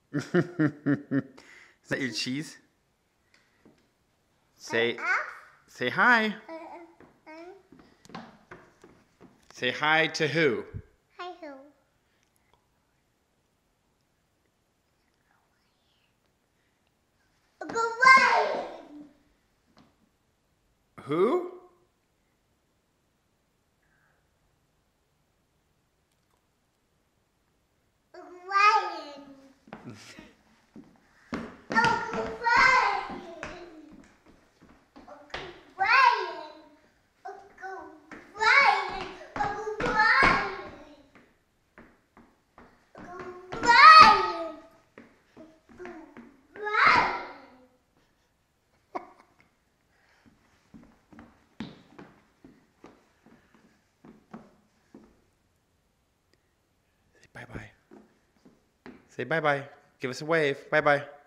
Is that your cheese? Say hi. Say hi to who? Hi who? Go away! Who? Ryan. Uncle Ryan. Uncle Ryan. Uncle Ryan. Uncle Ryan. Uncle Ryan. Uncle Ryan. Say bye-bye. Say bye-bye. Give us a wave. Bye-bye.